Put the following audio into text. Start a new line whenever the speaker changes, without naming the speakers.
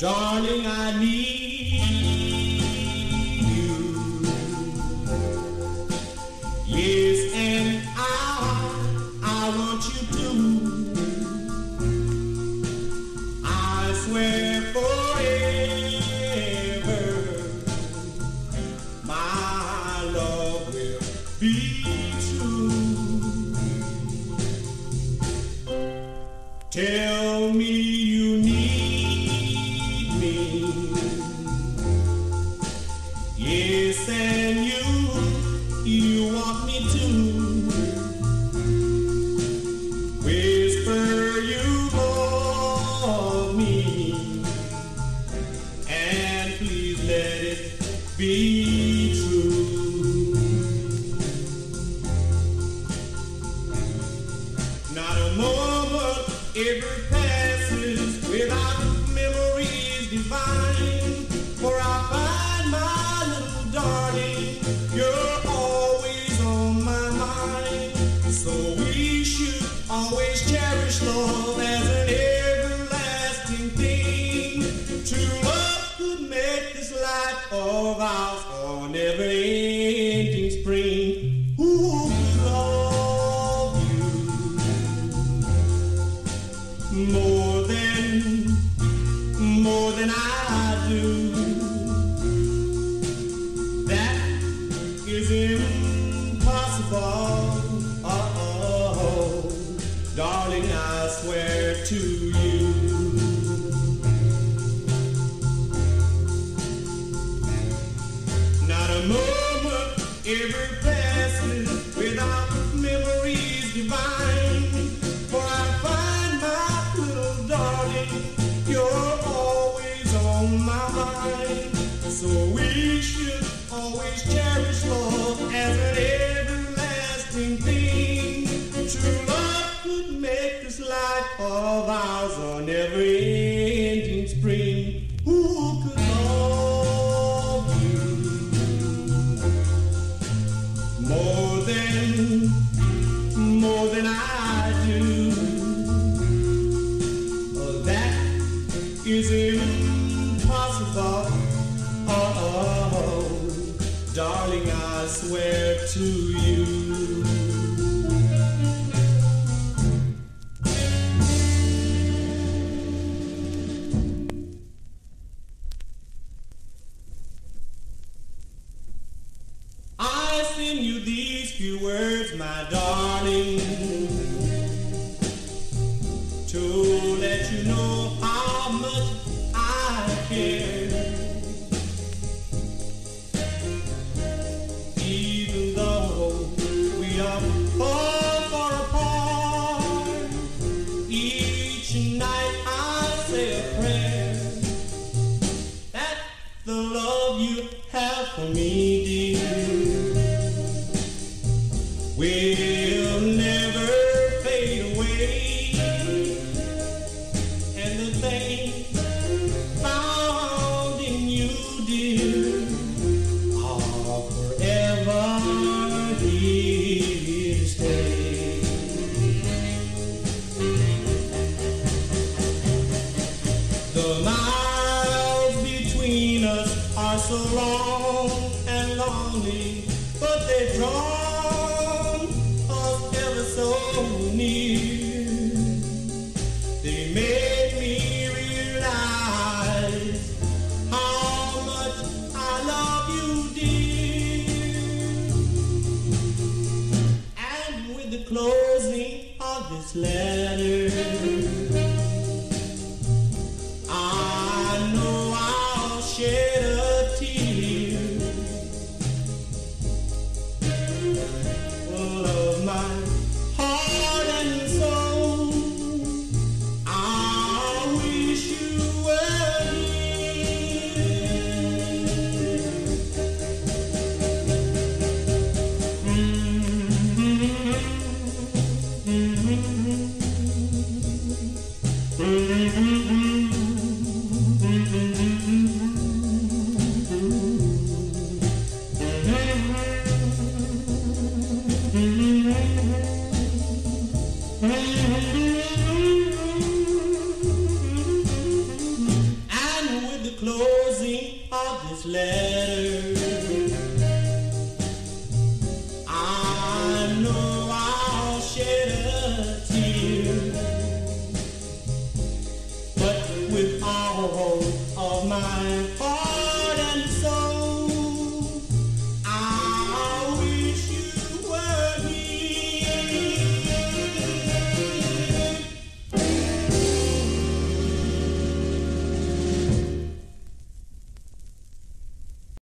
Darling, I need you. Yes, and I want you to. I swear forever my love will be true. Tell me you need me. Yes, and you want me to. Whisper you love me, and please let it be true. Not a moment ever passes without memories divine. For I find my little darling, you're always on my mind. So we should always cherish love as an everlasting thing. True love could make this life of ours a never-ending spring. Who could love you more than I do? That is impossible. Oh, darling, I swear to you. Not a moment ever passes without memories divine. For I find my little darling, you're always on my mind. So we should always cherish love as an everlasting thing. True love could make this life of ours a never-ending spring. Who could love you more than I do? That is impossible. Oh, darling, I swear to you. I send you these few words, my darling, to let you know how much I care. Even though we are far apart, each night I say a prayer that the love you have for me, dear, will never fade away. And the things found in you, dear, are forever here to stay. The miles between us are so long and lonely, but they've drawn us ever so near. They made me realize how much I love you, dear. And with the closing of this letter, I know I'll shed a tear full of my heart and soul. I wish you were here. with all of my heart.